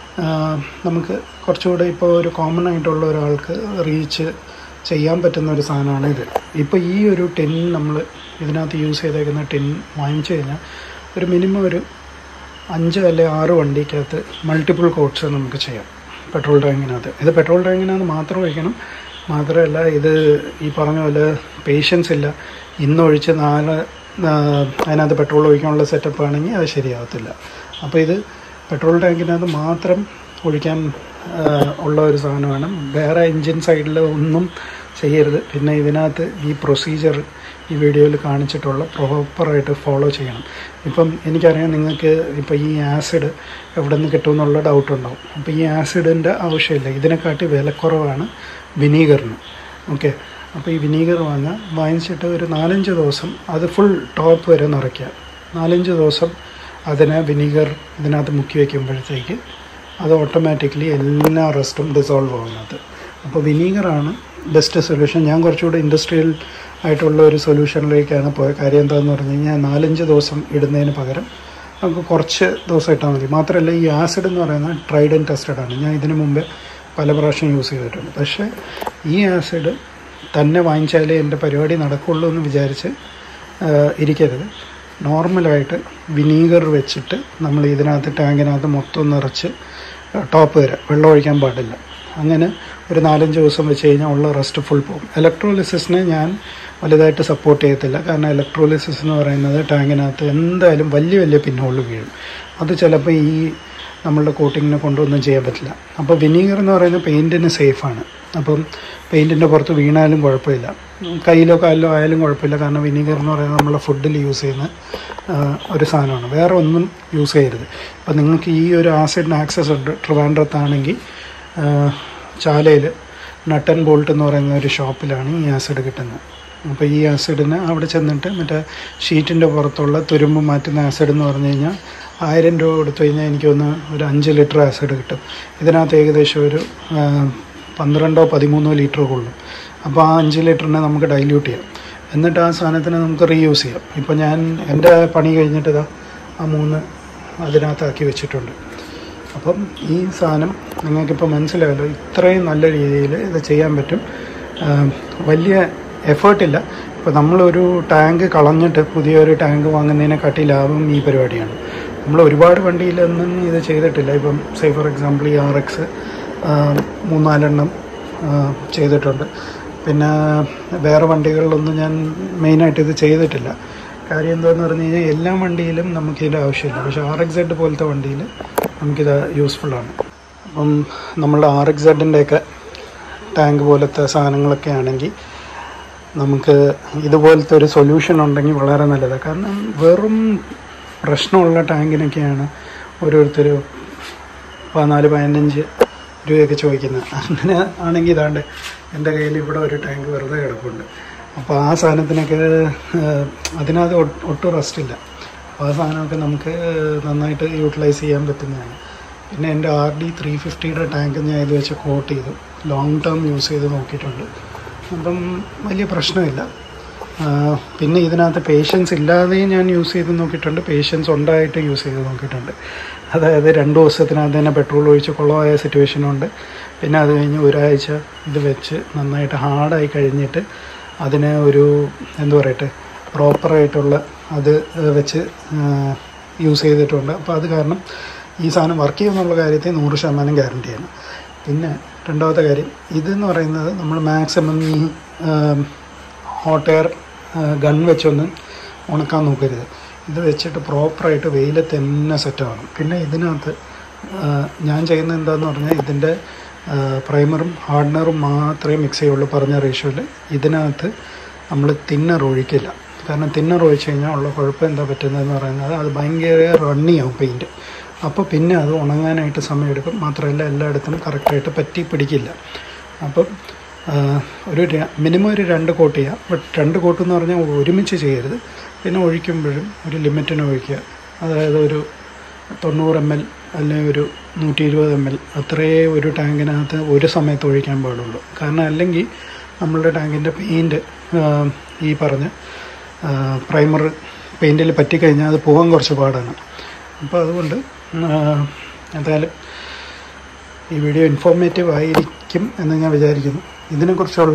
നമുക്ക് കുറച്ചുകൂടെ ഇപ്പോൾ ഒരു കോമൺ ആയിട്ടുള്ള ഒരാൾക്ക് റീച്ച് ചെയ്യാൻ പറ്റുന്ന ഒരു സാധനമാണ് ഇത്. ഇപ്പോൾ ഈ ഒരു ടിൻ നമ്മൾ ഇതിനകത്ത് യൂസ് ചെയ്തേക്കുന്ന ടിൻ വാങ്ങിച്ചു കഴിഞ്ഞാൽ ഒരു മിനിമം ഒരു 5 അല്ലെങ്കിൽ 6 വണ്ടിക്കകത്ത് മൾട്ടിപ്പിൾ കോട്ട്സ് നമുക്ക് ചെയ്യാം പെട്രോൾ ടാങ്കിനകത്ത്. ഇത് പെട്രോൾ ടാങ്കിനകത്ത് മാത്രം ഒഴിക്കണം. മാത്രമല്ല ഇത് ഈ പറഞ്ഞ പോലെ പേഷ്യൻസ് ഇല്ല, ഇന്നൊഴിച്ച് നാളെ അതിനകത്ത് പെട്രോൾ ഒഴിക്കാനുള്ള സെറ്റപ്പ് ആണെങ്കിൽ അത് ശരിയാകത്തില്ല. അപ്പോൾ ഇത് പെട്രോൾ ടാങ്കിനകത്ത് മാത്രം ഒഴിക്കാൻ ഉള്ള ഒരു സാധനമാണ്. വേറെ എൻജിൻ സൈഡിൽ ഒന്നും ചെയ്യരുത്. പിന്നെ ഇതിനകത്ത് ഈ പ്രൊസീജിയർ ഈ വീഡിയോയിൽ കാണിച്ചിട്ടുള്ള പ്രോപ്പറായിട്ട് ഫോളോ ചെയ്യണം. ഇപ്പം എനിക്കറിയാം നിങ്ങൾക്ക് ഇപ്പോൾ ഈ ആസിഡ് എവിടെ നിന്ന് കിട്ടുമെന്നുള്ള ഡൗട്ടുണ്ടാവും. അപ്പോൾ ഈ ആസിഡിൻ്റെ ആവശ്യമില്ല, ഇതിനെക്കാട്ടി വിലക്കുറവാണ് വിനീഗറിന്. ഓക്കെ, അപ്പോൾ ഈ വിനീഗർ വാങ്ങിച്ചിട്ട് ഒരു 4-5 ദിവസം അത് ഫുൾ ടോപ്പ് വരെ നിറയ്ക്കുക. 4-5 ദിവസം അതിനെ വിനീഗർ ഇതിനകത്ത് മുക്കി വയ്ക്കുമ്പോഴത്തേക്ക് അത് ഓട്ടോമാറ്റിക്കലി എല്ലാ റെസ്റ്റും ഡിസോൾവ് ആവുന്നത്. അപ്പോൾ വിനീഗറാണ് ബെസ്റ്റ് സൊല്യൂഷൻ. ഞാൻ കുറച്ചുകൂടി ഇൻഡസ്ട്രിയൽ ആയിട്ടുള്ള ഒരു സൊല്യൂഷനിലേക്കാണ് പോയത്. കാര്യം എന്താണെന്ന് പറഞ്ഞു കഴിഞ്ഞാൽ 4-5 ദിവസം ഇടുന്നതിന് പകരം നമുക്ക് കുറച്ച് ദിവസം ഇട്ടാൽ മതി. മാത്രമല്ല ഈ ആസിഡ് എന്ന് പറയുന്നത് ട്രൈഡ് ആൻഡ് ടെസ്റ്റഡ് ആണ്. ഞാൻ ഇതിനു മുമ്പേ പല പ്രാവശ്യം യൂസ് ചെയ്തിട്ടുണ്ട്. പക്ഷേ ഈ ആസിഡ് തന്നെ വാങ്ങിച്ചാലേ എൻ്റെ പരിപാടി നടക്കുള്ളൂ എന്ന് വിചാരിച്ച് ഇരിക്കരുത്. നോർമലായിട്ട് വിനീഗർ വെച്ചിട്ട് നമ്മൾ ഇതിനകത്ത് ടാങ്കിനകത്ത് മൊത്തം നിറച്ച് ടോപ്പ് വരെ വെള്ളം ഒഴിക്കാൻ പാടില്ല. അങ്ങനെ ഒരു 4-5 ദിവസം വെച്ച് കഴിഞ്ഞാൽ ഉള്ള റെസ്റ്റ് ഫുൾ പോകും. ഇലക്ട്രോലിസിസിനെ ഞാൻ വലുതായിട്ട് സപ്പോർട്ട് ചെയ്യത്തില്ല. കാരണം ഇലക്ട്രോലിസിസ് എന്ന് പറയുന്നത് ടാങ്കിനകത്ത് എന്തായാലും വലിയ വലിയ പിന്നോളിൽ വീഴും. അത് ചിലപ്പോൾ ഈ നമ്മളുടെ കോട്ടിങ്ങിനെ കൊണ്ടൊന്നും ചെയ്യാൻ പറ്റില്ല. അപ്പോൾ വിനീഗർ എന്ന് പറയുന്നത് പെയിൻറ്റിന് സേഫാണ്. അപ്പം പെയിൻറ്റിൻ്റെ പുറത്ത് വീണാലും കുഴപ്പമില്ല, കയ്യിലോ കാലിലോ ആയാലും കുഴപ്പമില്ല. കാരണം വിനീഗർ എന്ന് പറയുന്നത് നമ്മളെ ഫുഡിൽ യൂസ് ചെയ്യുന്ന ഒരു സാധനമാണ്. വേറെ ഒന്നും യൂസ് ചെയ്യരുത്. ഇപ്പം നിങ്ങൾക്ക് ഈ ഒരു ആസിഡിന് ആക്സസ് ഉണ്ട്. ട്രിവാൻഡ്രത്താണെങ്കിൽ ചാലയിൽ നട്ട് ആൻഡ് ബോൾട്ട് എന്ന് പറയുന്ന ഒരു ഷോപ്പിലാണ് ഈ ആസിഡ് കിട്ടുന്നത്. അപ്പോൾ ഈ ആസിഡിന് അവിടെ ചെന്നിട്ട് മറ്റേ ഷീറ്റിൻ്റെ പുറത്തുള്ള തുരുമ്പ് മാറ്റുന്ന ആസിഡ് എന്ന് പറഞ്ഞു കഴിഞ്ഞാൽ 1000 രൂപ കൊടുത്തു കഴിഞ്ഞാൽ എനിക്കൊന്ന് ഒരു 5 ലിറ്റർ ആസിഡ് കിട്ടും. ഇതിനകത്ത് ഏകദേശം ഒരു 12-13 ലിറ്റർ കൊള്ളും. അപ്പോൾ ആ 5 ലിറ്ററിനെ നമുക്ക് ഡൈല്യൂട്ട് ചെയ്യാം. എന്നിട്ട് ആ സാധനത്തിന് നമുക്ക് റീയൂസ് ചെയ്യാം. ഇപ്പോൾ ഞാൻ എൻ്റെ പണി കഴിഞ്ഞിട്ട് ഇതാ ആ 3 അതിനകത്താക്കി വെച്ചിട്ടുണ്ട്. അപ്പം ഈ സാധനം നിങ്ങൾക്കിപ്പോൾ മനസ്സിലായല്ലോ, ഇത്രയും നല്ല രീതിയിൽ ഇത് ചെയ്യാൻ പറ്റും. വലിയ എഫേർട്ടില്ല. ഇപ്പോൾ നമ്മളൊരു ടാങ്ക് കളഞ്ഞിട്ട് പുതിയൊരു ടാങ്ക് വാങ്ങുന്നതിനെക്കാട്ടി ലാഭം ഈ പരിപാടിയാണ്. നമ്മൾ ഒരുപാട് വണ്ടിയിലൊന്നും ഇത് ചെയ്തിട്ടില്ല. ഇപ്പം സേ ഫോർ എക്സാമ്പിൾ ഈ RX 3-4 ചെയ്തിട്ടുണ്ട്. പിന്നെ വേറെ വണ്ടികളിലൊന്നും ഞാൻ മെയിനായിട്ട് ഇത് ചെയ്തിട്ടില്ല. കാര്യം എന്താണെന്ന് പറഞ്ഞു കഴിഞ്ഞാൽ എല്ലാ വണ്ടിയിലും നമുക്കിതിൻ്റെ ആവശ്യമില്ല. പക്ഷേ RXZ പോലത്തെ വണ്ടിയിൽ നമുക്കിത് യൂസ്ഫുള്ളാണ്. അപ്പം നമ്മളുടെ RXZൻ്റെയൊക്കെ ടാങ്ക് പോലത്തെ സാധനങ്ങളൊക്കെ ആണെങ്കിൽ നമുക്ക് ഇതുപോലത്തെ ഒരു സൊല്യൂഷൻ ഉണ്ടെങ്കിൽ വളരെ നല്ലതാണ്. കാരണം വെറും പ്രശ്നമുള്ള ടാങ്കിനൊക്കെയാണ് ഓരോരുത്തർ 14-15 രൂപയൊക്കെ ചോദിക്കുന്നത്. അങ്ങനെ ആണെങ്കിൽ ഇതാണ്ട് എൻ്റെ കയ്യിൽ ഇവിടെ ഒരു ടാങ്ക് വെറുതെ കിടപ്പുണ്ട്. അപ്പോൾ ആ സാധനത്തിനൊക്കെ അതിനകത്ത് ഒട്ടും റെസ്റ്റില്ല. അപ്പോൾ ആ സാധനമൊക്കെ നമുക്ക് നന്നായിട്ട് യൂട്ടിലൈസ് ചെയ്യാൻ പറ്റുന്നതാണ്. പിന്നെ എൻ്റെ RD350യുടെ ടാങ്ക് ഞാൻ ഇത് വെച്ച് കോട്ട് ചെയ്തു, ലോങ് ടേം യൂസ് ചെയ്ത് നോക്കിയിട്ടുണ്ട്. അപ്പം വലിയ പ്രശ്നമില്ല. പിന്നെ ഇതിനകത്ത് പേഷ്യൻസ് ഇല്ലാതെയും ഞാൻ യൂസ് ചെയ്ത് നോക്കിയിട്ടുണ്ട്, പേഷ്യൻസ് ഉണ്ടായിട്ട് യൂസ് ചെയ്ത് നോക്കിയിട്ടുണ്ട്. അതായത് 2 ദിവസത്തിനകത്ത് തന്നെ പെട്രോൾ ഒഴിച്ച് കുളമായ സിറ്റുവേഷനുണ്ട്. പിന്നെ അത് കഴിഞ്ഞ് ഒരാഴ്ച ഇത് വെച്ച് നന്നായിട്ട് ഹാർഡായി കഴിഞ്ഞിട്ട് അതിനെ ഒരു എന്താ പറയട്ടെ പ്രോപ്പറായിട്ടുള്ള അത് വെച്ച് യൂസ് ചെയ്തിട്ടുണ്ട്. അപ്പോൾ അത് കാരണം ഈ സാധനം വർക്ക് ചെയ്യുമെന്നുള്ള കാര്യത്തിൽ 100% ഗ്യാരണ്ടിയാണ്. പിന്നെ രണ്ടാമത്തെ കാര്യം, ഇതെന്ന് പറയുന്നത് നമ്മൾ മാക്സിമം ഈ ഹോട്ട് എയർ ഗൺ വെച്ചൊന്നും ഉണക്കാൻ നോക്കരുത്. ഇത് വെച്ചിട്ട് പ്രോപ്പറായിട്ട് വെയിലത്ത് തന്നെ സെറ്റാകണം. പിന്നെ ഇതിനകത്ത് ഞാൻ ചെയ്യുന്നത് എന്താണെന്ന് പറഞ്ഞാൽ ഇതിൻ്റെ പ്രൈമറും ഹാർഡനറും മാത്രമേ മിക്സ് ചെയ്യുള്ളൂ പറഞ്ഞ റേഷ്യോയിൽ. ഇതിനകത്ത് നമ്മൾ തിന്നർ ഒഴിക്കില്ല. കാരണം തിന്നർ ഒഴിച്ച് കഴിഞ്ഞാൽ ഉള്ള കുഴപ്പം എന്താ പറ്റുന്നതെന്ന് പറയുന്നത് അത് ഭയങ്കര റണ്ണിയാവും പെയിൻറ്റ്. അപ്പോൾ പിന്നെ അത് ഉണങ്ങാനായിട്ട് സമയമെടുക്കും. മാത്രമല്ല എല്ലായിടത്തും കറക്റ്റായിട്ട് പറ്റി പിടിക്കില്ല. അപ്പം ഒരു മിനിമം ഒരു 2 കോട്ട് ചെയ്യുക. ബട്ട് 2 കോട്ടെന്ന് പറഞ്ഞാൽ ഒരുമിച്ച് ചെയ്യരുത്. പിന്നെ ഒഴിക്കുമ്പോഴും ഒരു ലിമിറ്റിന് ഒഴിക്കുക. അതായത് ഒരു 90 ml അല്ലെങ്കിൽ ഒരു 120 ml അത്രയേ ഒരു ടാങ്കിനകത്ത് ഒരു സമയത്ത് ഒഴിക്കാൻ പാടുള്ളൂ. കാരണം അല്ലെങ്കിൽ നമ്മളുടെ ടാങ്കിൻ്റെ പെയിൻറ്റ് ഈ പറഞ്ഞ പ്രൈമർ പെയിൻറ്റിൽ പറ്റിക്കഴിഞ്ഞാൽ അത് പോകാൻ കുറച്ച് പാടാണ്. അപ്പോൾ അതുകൊണ്ട് എന്തായാലും ഈ വീഡിയോ ഇൻഫോർമേറ്റീവ് ആയിരിക്കും എന്ന് ഞാൻ വിചാരിക്കുന്നു. ഇതിനെക്കുറിച്ചുള്ള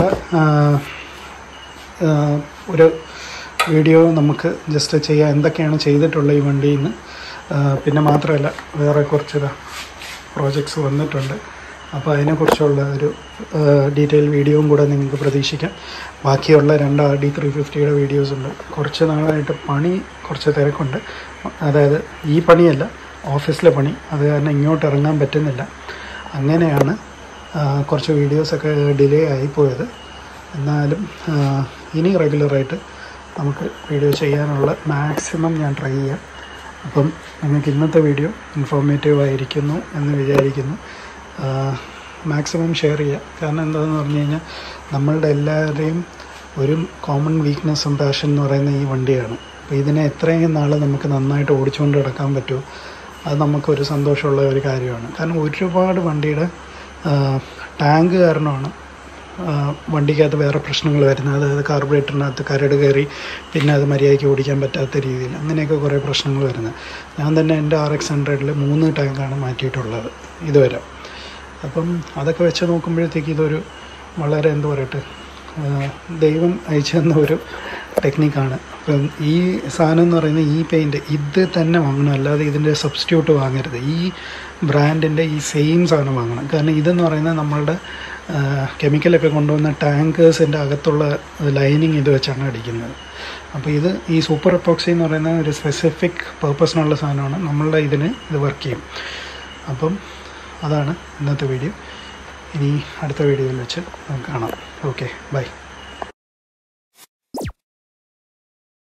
ഒരു വീഡിയോ നമുക്ക് ജസ്റ്റ് ചെയ്യാം, എന്തൊക്കെയാണ് ചെയ്തിട്ടുള്ളത് ഈ വണ്ടിയിൽ നിന്ന്. പിന്നെ മാത്രമല്ല വേറെ കുറച്ച് പ്രോജക്ട്സ് വന്നിട്ടുണ്ട്. അപ്പോൾ അതിനെക്കുറിച്ചുള്ള ഒരു ഡീറ്റെയിൽ വീഡിയോയും കൂടെ നിങ്ങൾക്ക് പ്രതീക്ഷിക്കാം. ബാക്കിയുള്ള 2 RD350യുടെ വീഡിയോസ് ഉണ്ട്. കുറച്ച് നാളായിട്ട് പണി കുറച്ച് തിരക്കുണ്ട്. അതായത് ഈ പണിയല്ല, ഓഫീസിലെ പണി. അത് കാരണം ഇങ്ങോട്ട് ഇറങ്ങാൻ പറ്റുന്നില്ല. അങ്ങനെയാണ് കുറച്ച് വീഡിയോസൊക്കെ ഡിലേ ആയിപ്പോയത്. എന്നാലും ഇനി റെഗുലറായിട്ട് നമുക്ക് വീഡിയോ ചെയ്യാനുള്ള മാക്സിമം ഞാൻ ട്രൈ ചെയ്യാം. അപ്പം നിങ്ങൾക്ക് ഇന്നത്തെ വീഡിയോ ഇൻഫോർമേറ്റീവ് ആയിരിക്കുന്നു എന്ന് വിചാരിക്കുന്നു. മാക്സിമം ഷെയർ ചെയ്യുക. കാരണം എന്താണെന്ന് പറഞ്ഞു കഴിഞ്ഞാൽ നമ്മളുടെ എല്ലാവരുടെയും ഒരു കോമൺ വീക്ക്നെസ്സും പാഷൻ എന്ന് പറയുന്ന ഈ വണ്ടിയാണ്. അപ്പോൾ ഇതിനെ എത്രയും നാൾ നമുക്ക് നന്നായിട്ട് ഓടിച്ചുകൊണ്ട് കിടക്കാൻ പറ്റുമോ അത് നമുക്കൊരു സന്തോഷമുള്ള ഒരു കാര്യമാണ്. കാരണം ഒരുപാട് വണ്ടിയുടെ ടാങ്ക് കാരണമാണ് വണ്ടിക്കകത്ത് വേറെ പ്രശ്നങ്ങൾ വരുന്നത്. അതായത് കാർബറേറ്ററിനകത്ത് കരട് കയറി പിന്നെ അത് മര്യാദയ്ക്ക് ഓടിക്കാൻ പറ്റാത്ത രീതിയിൽ അങ്ങനെയൊക്കെ കുറേ പ്രശ്നങ്ങൾ വരുന്നത്. ഞാൻ തന്നെ എൻ്റെ RX100ൽ 3 ടാങ്കാണ് മാറ്റിയിട്ടുള്ളത് ഇതുവരെ. അപ്പം അതൊക്കെ വെച്ച് നോക്കുമ്പോഴത്തേക്ക് ഇതൊരു വളരെ എന്താ പറയട്ടെ, ദൈവം അയച്ചു തന്ന ഒരു ടെക്നിക്കാണ്. അപ്പം ഈ സാധനം എന്ന് പറയുന്നത് ഈ പെയിൻറ്റ് ഇത് തന്നെ വാങ്ങണം, അല്ലാതെ ഇതിൻ്റെ സബ്സ്റ്റിറ്റ്യൂട്ട് വാങ്ങരുത്. ഈ ബ്രാൻഡിൻ്റെ ഈ സെയിം സാധനം വാങ്ങണം. കാരണം ഇതെന്ന് പറയുന്നത് നമ്മളുടെ കെമിക്കലൊക്കെ കൊണ്ടുവന്ന ടാങ്കേഴ്സിൻ്റെ അകത്തുള്ള ലൈനിങ് ഇത് വെച്ചാണ് അടിക്കുന്നത്. അപ്പോൾ ഈ സൂപ്പർ എപ്പോക്സി എന്ന് പറയുന്ന ഒരു സ്പെസിഫിക് പർപ്പസിനുള്ള സാധനമാണ്. നമ്മളുടെ ഇത് വർക്ക് ചെയ്യും. അപ്പം അതാണ് ഇന്നത്തെ വീഡിയോ. ഇനി അടുത്ത വീഡിയോയിൽ വെച്ച് നമുക്ക് കാണാം. Okay, by.